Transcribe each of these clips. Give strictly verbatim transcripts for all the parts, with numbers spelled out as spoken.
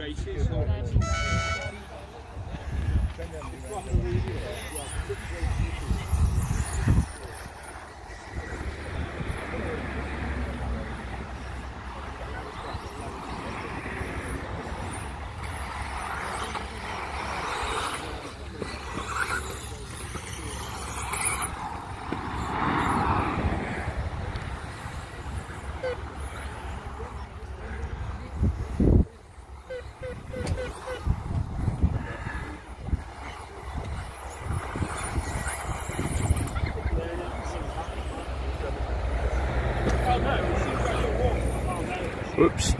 races. Whoops.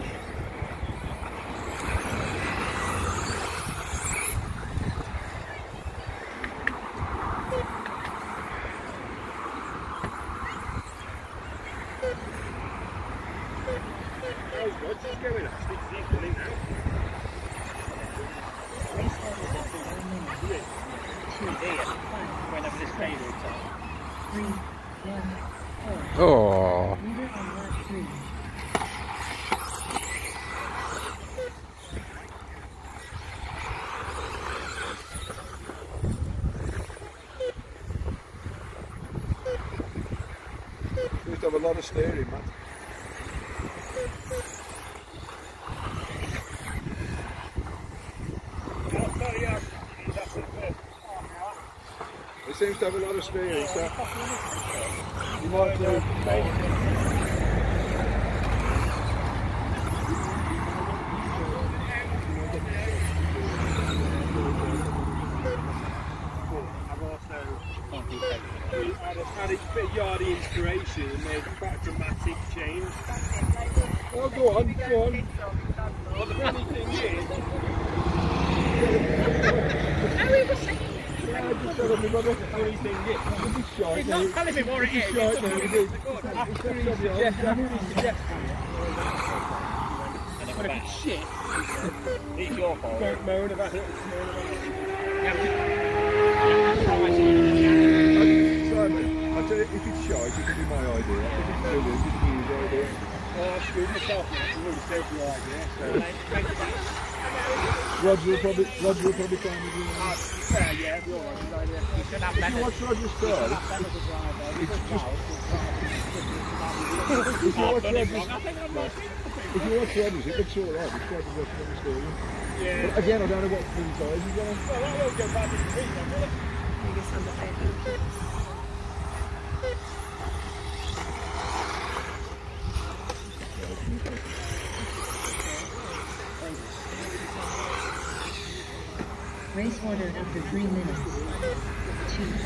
Oh. Seems to have a lot of steering, man. It seems to have a lot of steering, so you might do. Had a bit of yardie inspiration and made quite a dramatic change. Oh, go on, go on. Well, the funny thing is, Yeah, I just said to my brother, the funny thing is, this is shite. he's not telling me what it is. Shite now, it is. After he suggested when if it's shit, it's your fault. Don't moan about it. Simon, I tell you, if it's shite, it can be my idea. If it's brilliant, it's his idea. Well, I screwed myself, it's a really stupid idea. So. Roger will probably, Roger will probably find it. Yeah, yeah, it's your idea. You should have If you watch Roger's car, it's just... If you watch Roger's... If you watch Roger's, it looks alright. It's quite a good story. Yeah. But again, I don't know what full size he's on. Well, that will go back to the street, then, will it? Race order after three minutes. Two, six,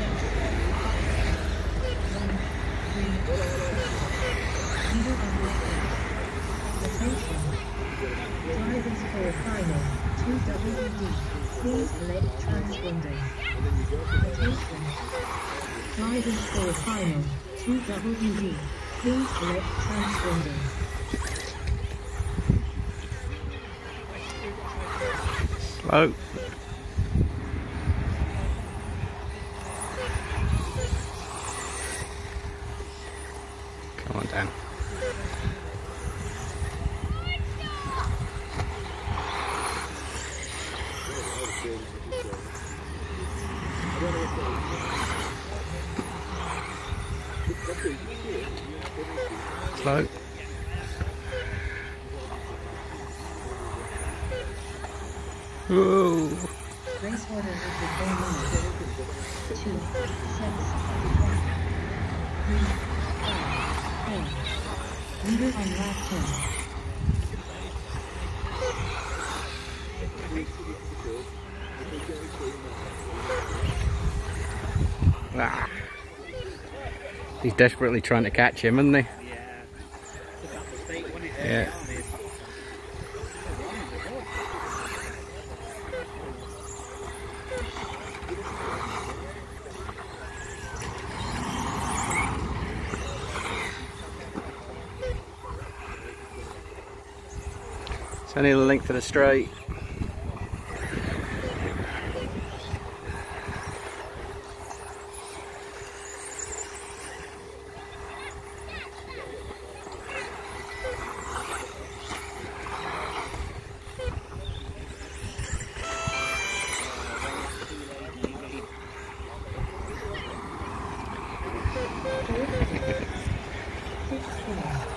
one, three, six. Leader on left. Attention. Drivers for final. two W D. Please select transponders. Attention. Drivers for final. two W D. Please select transponders. Slow. Come on down. Slow. Whoa. Race order after four minutes. Two, six, one, three, five, four. Leader on lap ten. Ah. He's desperately trying to catch him, isn't he? Yeah. It's only the length of the straight. four six, six four.